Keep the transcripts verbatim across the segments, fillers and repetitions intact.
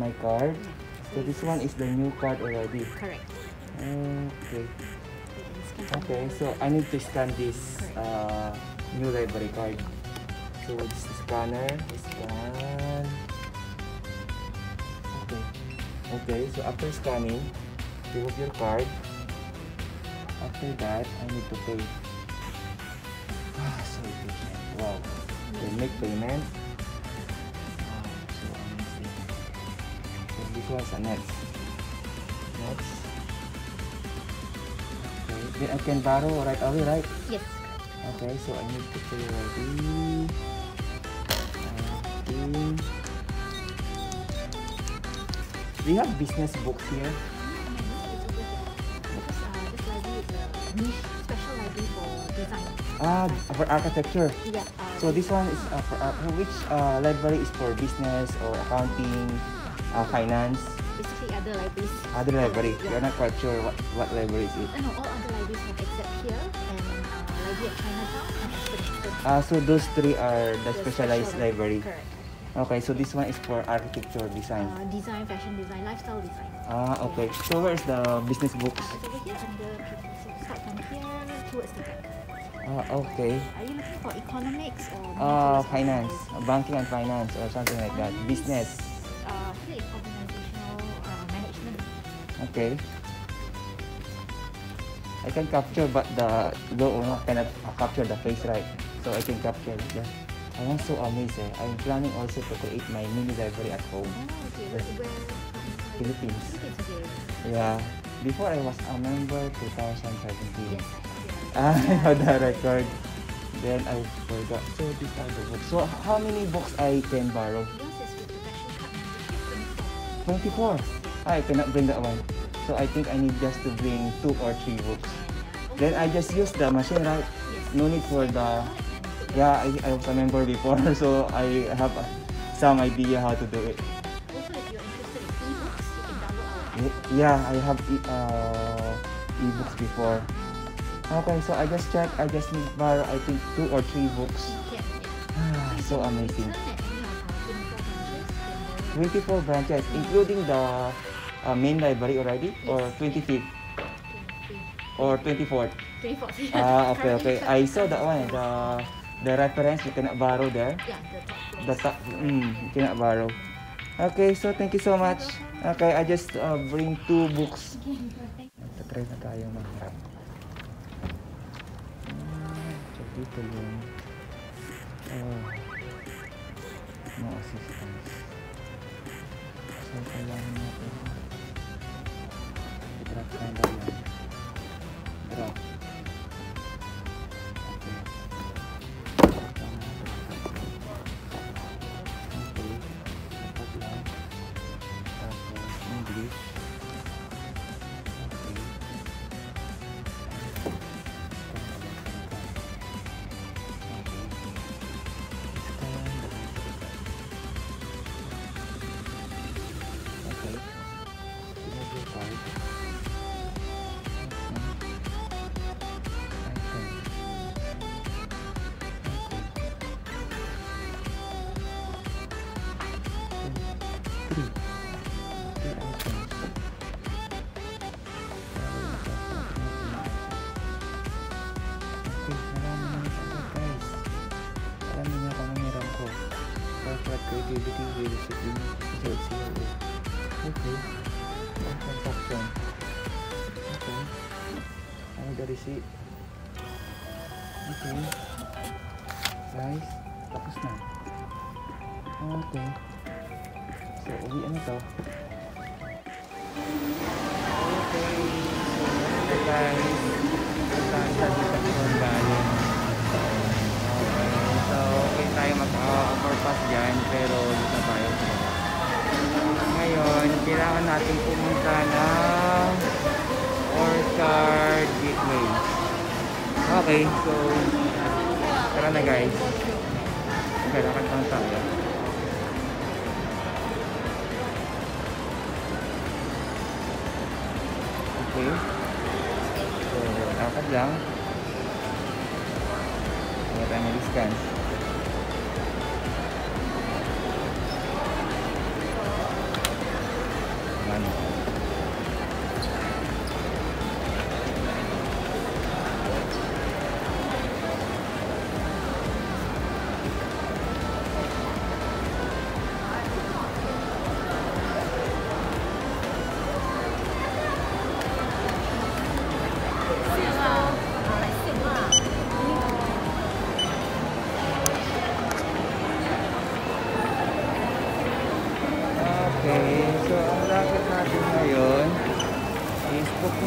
my card. Yeah. So this one is the new card already. Correct. Okay. You can scan from Okay, the- so I need to scan this Correct. uh, new library card. So this is the scanner. Scan. Okay. Okay, so after scanning, remove your card. After that, I need to pay. Ah, so efficient. Wow. Okay, make payment. Wow, so amazing. So this one's a next. Next. Okay, then I can borrow right away, right? Yes. Okay, so I need to pay ready. Okay. Do you have business books here? Because uh, this library is a niche special library for design. Ah, for architecture. Yeah. Uh, So this one is uh, for, uh, which uh, library is for business or accounting, uh, finance? basically other libraries. Other library. Yeah. You're not quite sure what, what library is it. Uh, no, all other libraries have except here and uh, library at Chinatown and Oxford. Ah, so those three are the The specialized special library. Correct. Okay, so this one is for architecture design. Uh, design, fashion design, lifestyle design. Ah, okay. So where's the business books? It's over here under. So start from here towards the back. Ah, okay. Are you looking for economics or more Uh, towards finance, finance? banking and finance or something like that. Finance, Business. Uh, here is organizational uh, management. Okay. I can capture, but the logo cannot capture the face, right? So I can capture it. Yeah. I am so amazed. Eh. I'm planning also to create my mini library at home. Oh, okay. Where, where from? Philippines. Philippines, okay. Yeah. Before I was a member twenty seventeen. Yes. Ah, I have the record. Then I forgot. So these are the books. So how many books I can borrow? Yours is with the passion card membership, twenty-four. I cannot bring that one. So I think I need just to bring two or three books. Then I just use the machine, right? Yes. No need for the... Yeah, I, I was a member before, so I have uh, some idea how to do it. Also, if you're interested in e-books, you can download our Y- Yeah, I have e uh, e-books before. Okay, so I just check. I just need borrow, I think, two or three books. Yeah, yeah. Ah, so you can amazing. return at any of our twenty-four branches. twenty-four branches, including the uh, main library already? Or Yes. twenty-fifth? Or twenty-fourth? twenty-fourth. Ah, okay, okay. I saw that one, the the reference you cannot borrow there. Yeah, the top floor. The top, mm, you cannot borrow. Okay, so thank you so much. Okay, I just uh, bring two books. Try na tayo mag-rap. So dito yung oh, no assistance. So kailangan natin i-drop na lang yan. Drop. Okay. Okay. Dapat lang. Tapos English. Okay. Creativity, leadership, discipline, okay. One transaction. Okay. Ano the receipt? Okay. Guys, tapos na. Okay. So, uwi ano to? Okay. So, guys. Puntahan sa Disapon Bayan. So, okay tayo mag-overpass dyan, pero dito tayo. Ngayon, kailangan natin pumunta ng Orchard Gateway. Okay, so, tara na guys. Kailangan lang tayo. Okay. So, lakad lang. Kaya tayo mag-scan.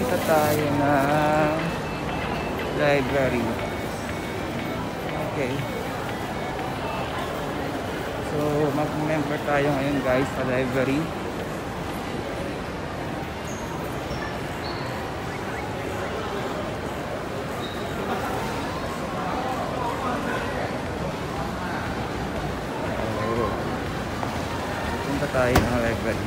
Punta tayo ng library. Okay. So, mag-member tayo ngayon guys sa library. Oh. Punta tayo ng library.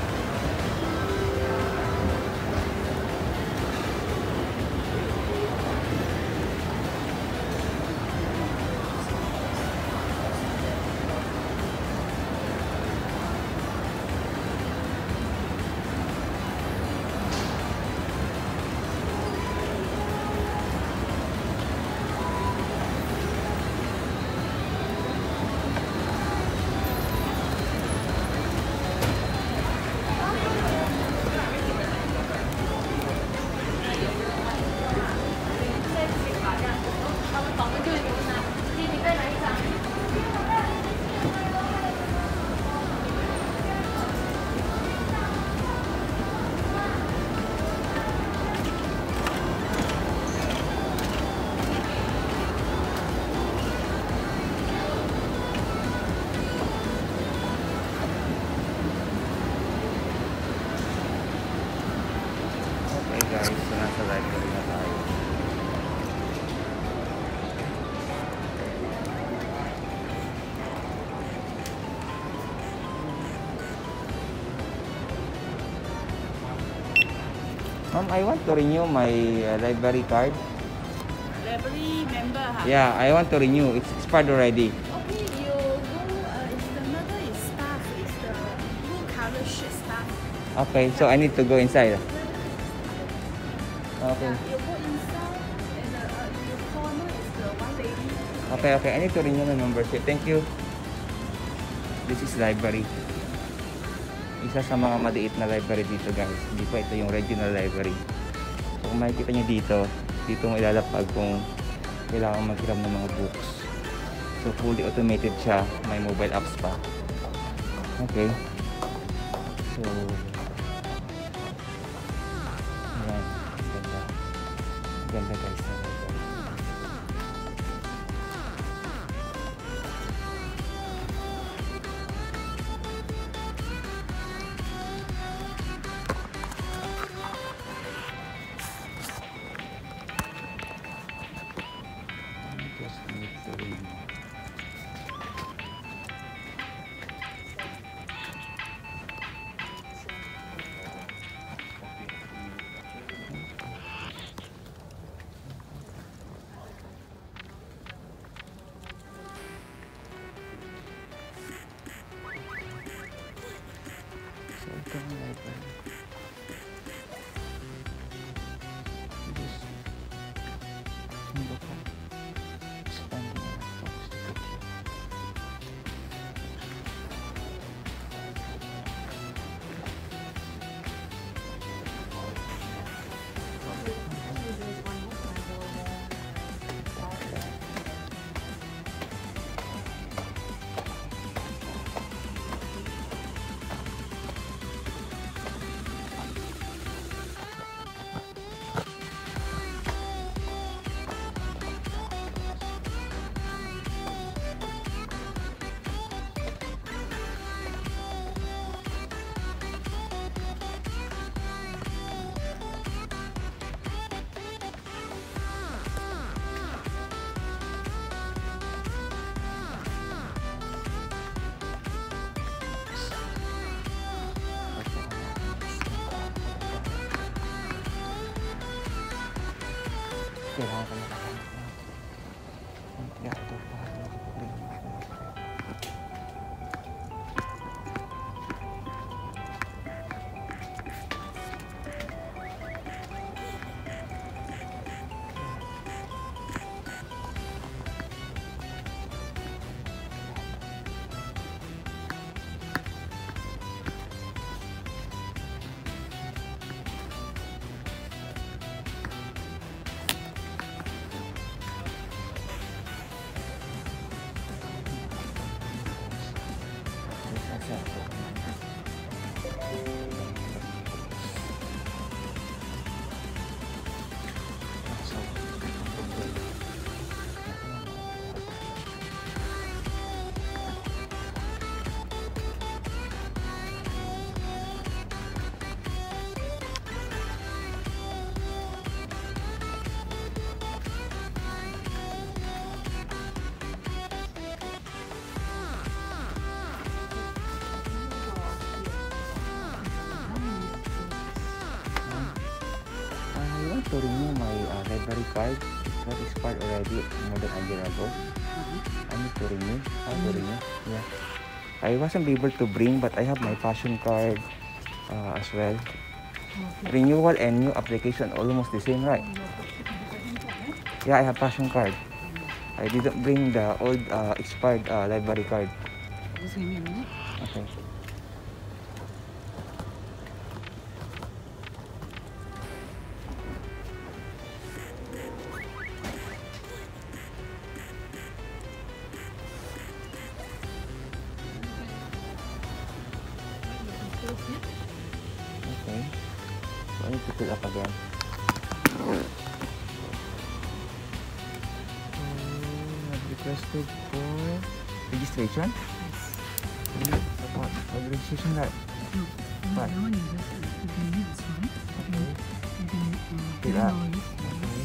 Guys, so nasa library na tayo. Ma'am, I want to renew my uh, library card. Library member, huh? Yeah, I want to renew. It's expired already. Okay, you go, uh, it's the number is staff, it's the blue color shirt staff. Okay, so I need to go inside. Okay. Yeah, you go inside, and the, uh, your corner is the one lady. Okay, okay. I need to renew my membership. Thank you. This is library. Isa sa mga maliit na library dito guys. Hindi pa ito yung regional library. So kung makikita nyo dito, dito mo ilalapag kung kailangan maghiram ng mga books. So fully automated siya. May mobile apps pa. Okay. So ayan. Ganda. Ganda guys na library. Just need to read. So ito ang library. Just hindi ko expand my books to put here. Kailangan ko nakahanap ng gato para need to renew my uh, library card. It got expired already more than a year ago. I need to renew. How to renew? Yeah. I wasn't able to bring, but I have my passion card uh, as well. Renewal and new application almost the same, right? Yeah, I have passion card. I didn't bring the old uh, expired uh, library card. Okay. Okay. So I need to fill up again. Requested for registration? Yes. What? For registration card? No. What? That one you just uh, you can use this one. Okay. You can uh, Fill fill up. all this. Okay.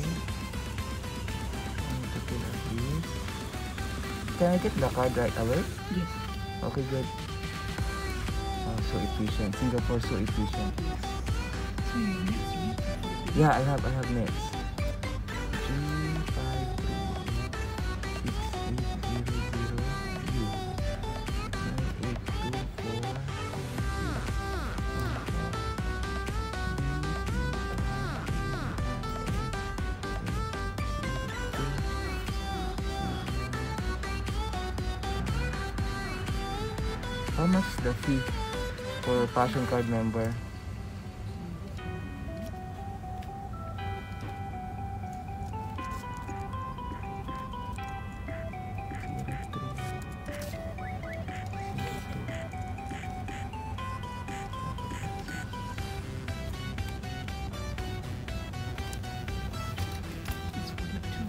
I need to fill up this. Can I get the card right away? Yes. Okay, good. Oh, so efficient. Singapore so efficient. So your next week. Yeah, I have I have next. G five three six eight zero zero U nine eight two four How much is the fee for Passion Card member? It's forty-two.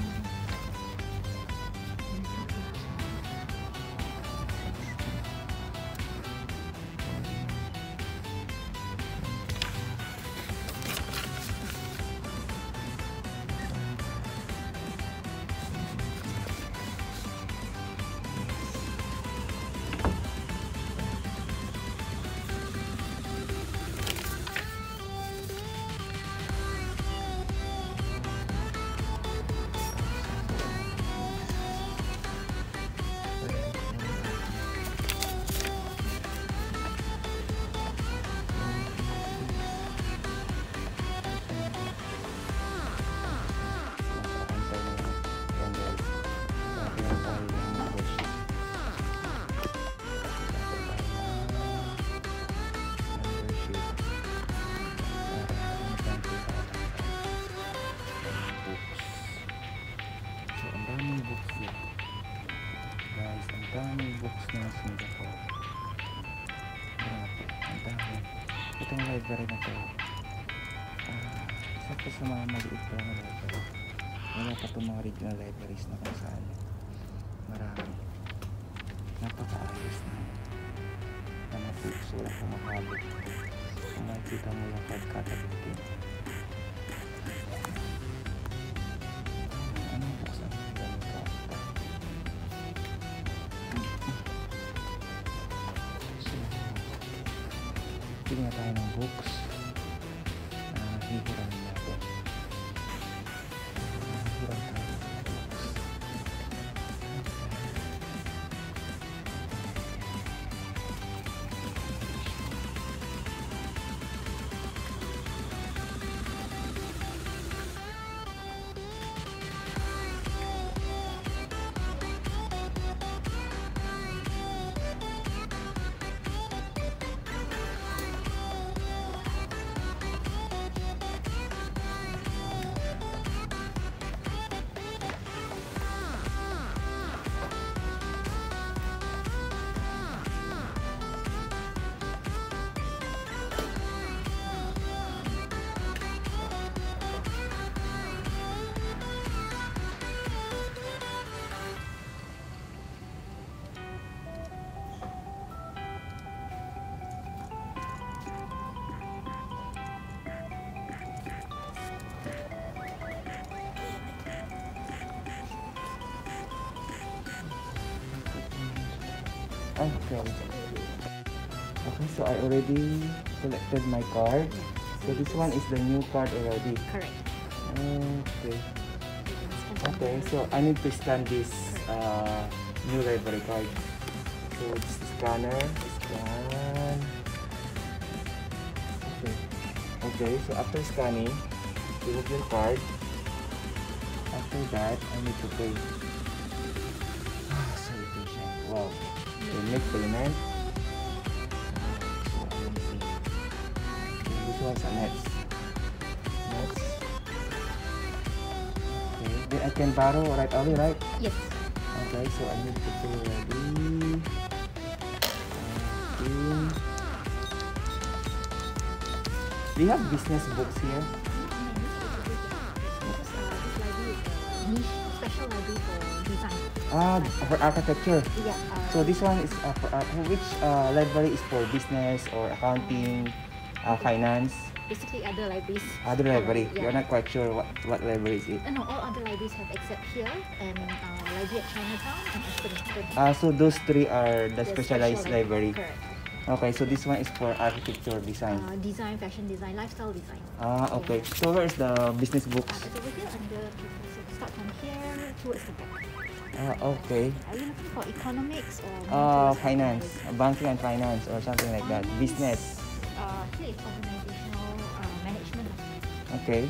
Daming books ng Singapore. Grabe, ang dami. Itong library na to, ah, isa pa sa mga maliit pa na library. Wala pa itong mga regional libraries na kung saan marami. Napakaayos na na mga books, wala pa mahalot. Kung makikita mo yung card-cataloging. Anong books ang ganito ka? Pili na tayo ng books na hihiram natin. Hihiram tayo ng books. Okay. Okay, so I already collected my card. So this one is the new card already. Correct. Okay. You can scan on Okay, the- so I need to scan this uh, new library card. So this scanner, scan. Okay. Okay, so after scanning, remove your card. After that, I need to pay. Ah, so efficient. Wow. Okay, make payment. So amazing. Okay, this one's a next. Next. Okay, then I can borrow right away, right? Yes. Okay, so I need to pay ready. Okay. Do you have business books here? Because uh, this library is a niche, special library for design. Ah, for architecture. Yeah. Uh, So this one is uh, for, uh, which uh, library is for business or accounting, uh, finance? basically other libraries. Other library. Yeah. You're not quite sure what, what library is it. Uh, no, all other libraries have except here and uh, library at Chinatown and Aspen. Ah, so those three are the The specialized special library. Correct. Okay, so this one is for architecture design. Uh, design, fashion design, lifestyle design. Ah, okay. So where is the business Uh, books? it's over here under, so start from here towards the back. Ah, okay. Are you looking for economics or more Uh, towards finance, economics? banking and finance or something like that. Finance, Business. Uh, here is organizational uh, management. Okay.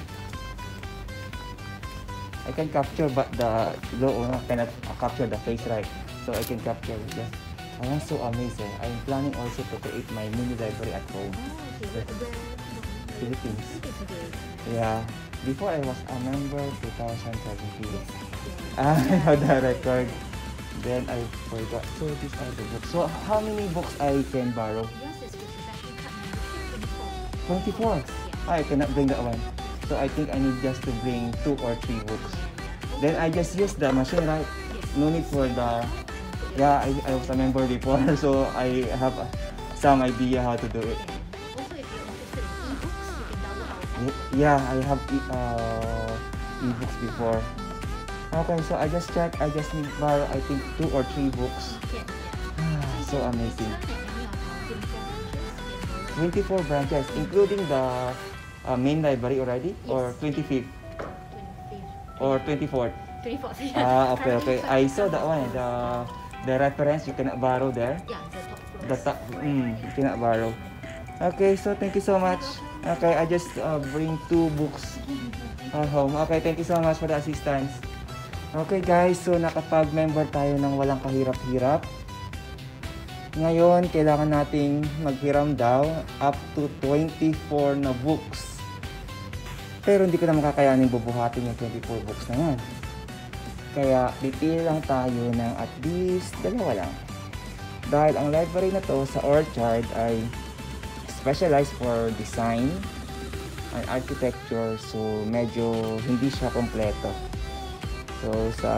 I can capture, but the low uh, cannot capture the face, right? So I can capture it. Yes. I am so amazed. Eh. I'm planning also to create my mini library at home. Oh, okay. Where, where, where- Philippines. Philippines, okay. Yeah. Before I was a member twenty seventeen. Yes. Ah, I have the record. Then I forgot. So these are the books. So how many books I can borrow? Yours is which is actually cut membership twenty-four. Yeah. I cannot bring that one. So I think I need just to bring two or three books. Then I just use the machine, right? Yes. No need for the... Yeah, I, I was a member before, so I have uh, some idea how to do it. Also, if you're interested in e-books, you can download our app. Y- Yeah, I have e- uh, e-books before. Okay, so I just checked. I just need borrow, I think, two or three books. Can, Ah, so yeah. amazing. At any of our twenty-four branches, twenty-four branches, including the uh, main library already? Or Yes. twenty-fifth? twenty-fifth, Or twenty-fourth? twenty-fourth. Ah, okay, okay. Currently, I saw that one. The the reference you cannot borrow there. Yeah, the top floor. The top, mm, you cannot borrow. Okay, so thank you so much. Okay, I just uh, bring two books at home. Okay, thank you so much for the assistance. Okay guys, so nakapag-member tayo ng walang kahirap-hirap. Ngayon, kailangan nating maghiram daw up to twenty-four na books. Pero hindi ko na makakayanin bubuhatin yung twenty-four books na yan. Kaya pipili lang tayo ng at least dalawa lang. Dahil ang library na to sa Orchard ay specialized for design and architecture, so medyo hindi siya kompleto. So sa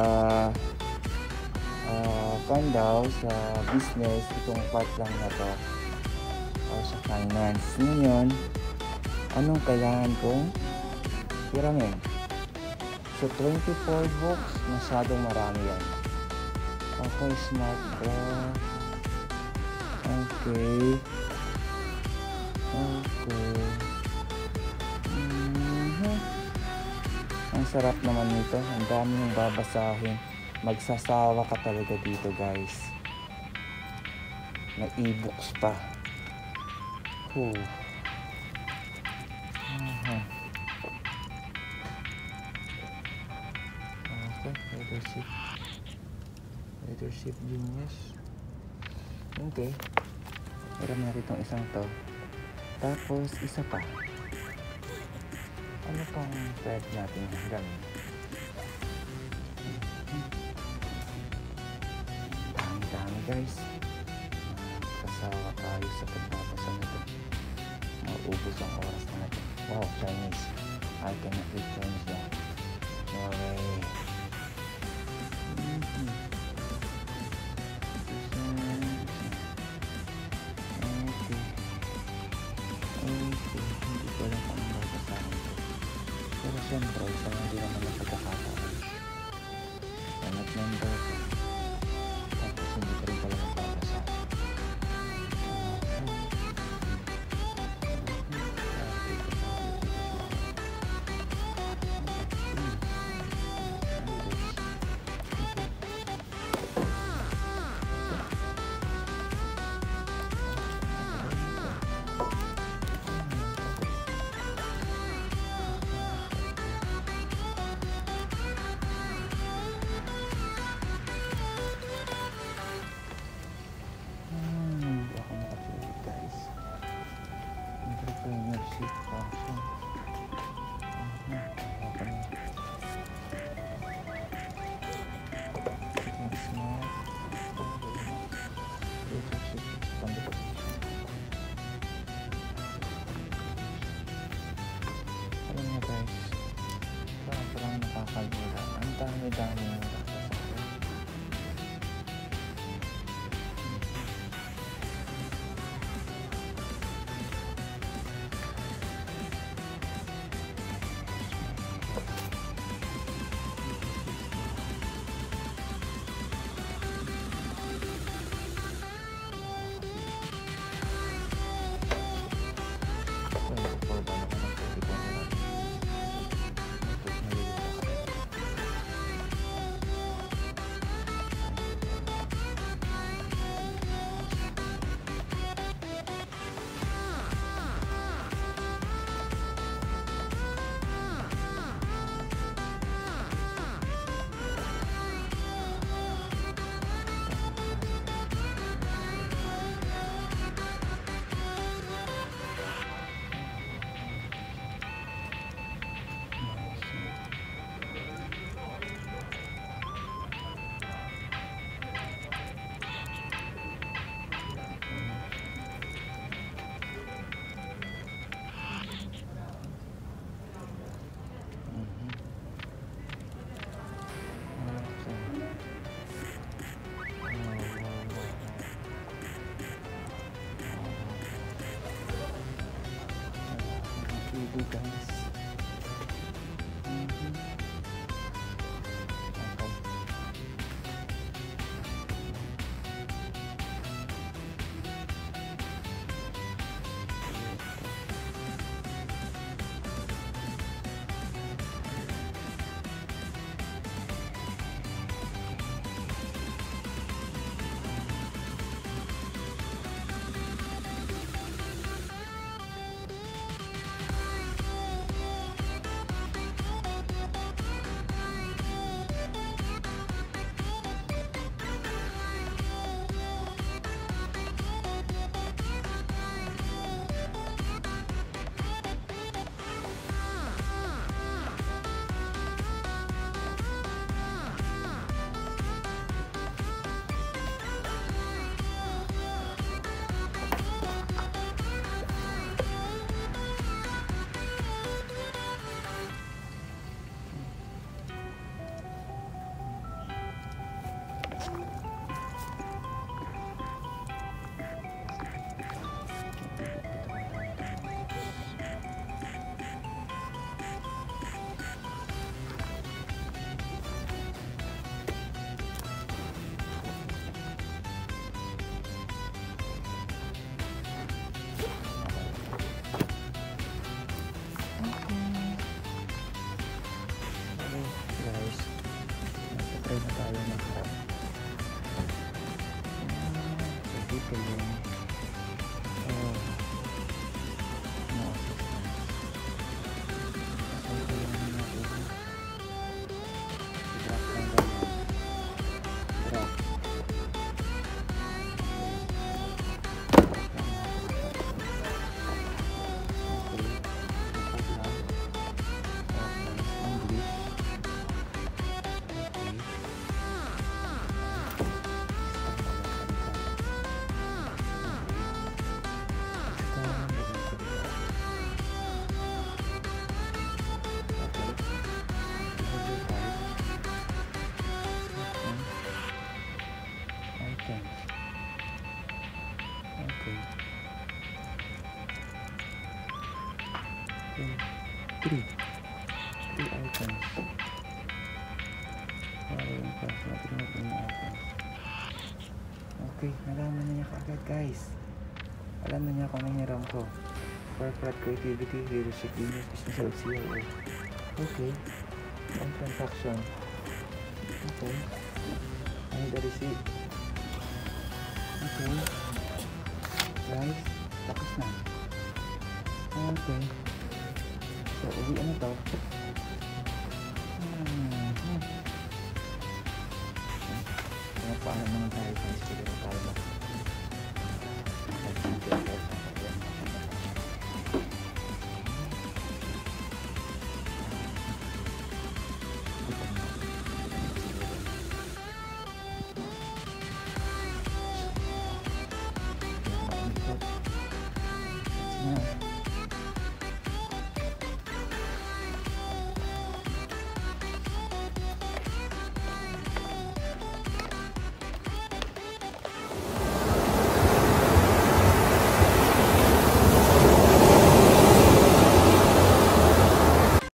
uh, daw sa business, itong part lang na to o sa finance. Ngayon, anong kailangan kong hiramin? So twenty-four books, masyadong marami yan. Okay, smart graph. Okay. Okay. Mhm. Ang sarap naman nito. Ang dami mong babasahin. Magsasawa ka talaga dito, guys. May e-books pa. Whew. Mhm. Okay, leadership. Leadership genius. Okay. Meron na rin itong isang to. Tapos, isa pa. Ano pang pwede natin gawin? Dami-dami guys. Kasawa tayo sa pagbabasa nito. Maubos ang oras na natin. Wow, Chinese. I cannot read Chinese now. No way. Mhm. Okay. Okay. Hindi ko alam kung ano babasahin ko. Pero siyempre, sa hindi naman ang pagkakataon. Anak member ko. Tapos hindi ko rin pala magbabasahin. Okay, Nakakagula. Ang dami-dami mo nakasakit. Baby guys. Mm-hmm. Okay. Try na tayo mag-harap. So, dito yung oh, no assistance. So, ito yung natin. Drop lang ganyan. Drop. Three. Three items. Para yung class natin na three items. Okay, nalaman na niya kaagad guys. Alam na niya kung ano hiram ko. For fraud, creativity, leadership, business, business, or C R O. Okay. One transaction. Okay. I need a receipt. Okay. Guys, tapos na. Okay. So, uwi ano to?